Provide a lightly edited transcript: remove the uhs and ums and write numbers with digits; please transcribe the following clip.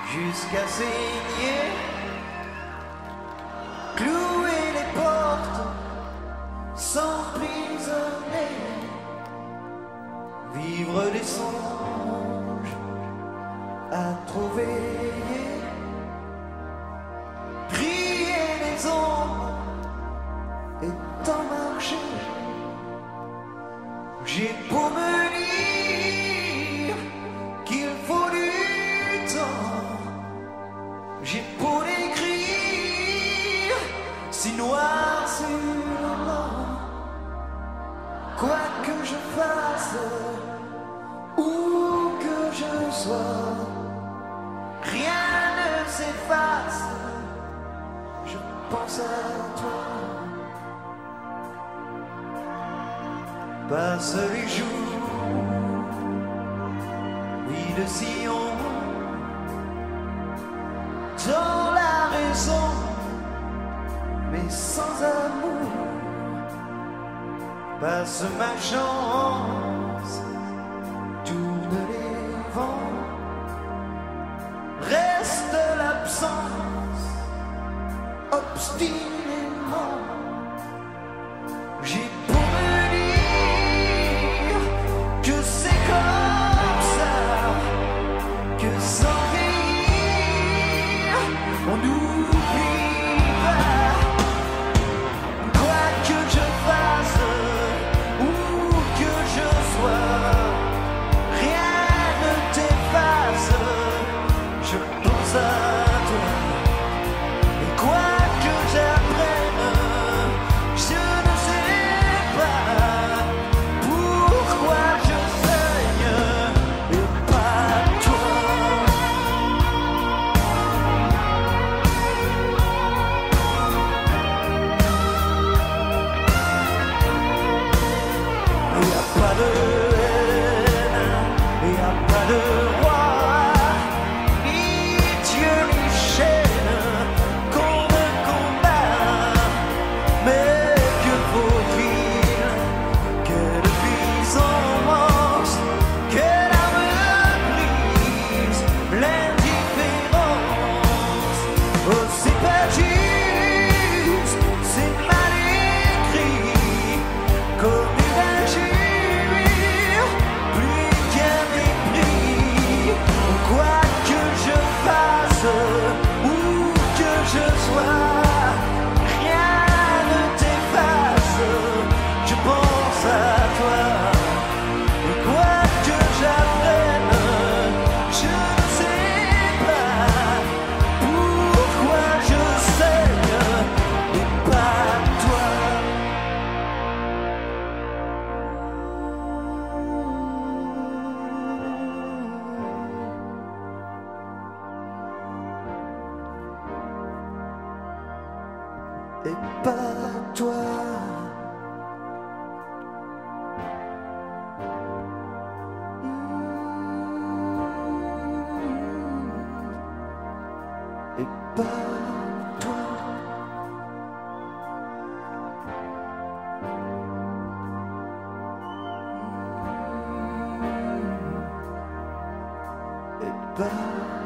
jusqu'à saigner, clouer les portes, s'emprisonner, vivre des songes à trouver, prier les ombres et t'en marcher. J'ai beau me dire qu'il faut du temps, j'ai beau l'écrire si noir sur blanc, quoi que je fasse, où que je sois, rien ne s'efface, je pense à toi. Passent les jours, vie de sillon, dans la raison, mais sans amour. Passe ma chance, tourne les vents, reste l'absence, obstinément. J'ai beau me dire que c'est comme ça, que sans vieillir, on n'oublie pas. Quoi que je fasse, où que je sois, rien ne t'efface, je pense à toi. Et quoi que j'apprenne, je ne sais pas pourquoi je saigne et pas toi. Il n'y a pas de haine, il n'y a pas de roi, ni Dieu ni chaîne qu'on ne combat. Mais que faut-il que de puissance, que l'âme brise l'indifférence? Oh, c'est pas juste, c'est mal écrit, comme une injure, plus qu'un mépris. Quoi que je fasse, où que je sois, rien ne t'efface, je pense à toi. Et quoi que j'apprenne, je ne sais pas pourquoi je saigne et pas toi. Et pas toi. Et pas toi. Et pas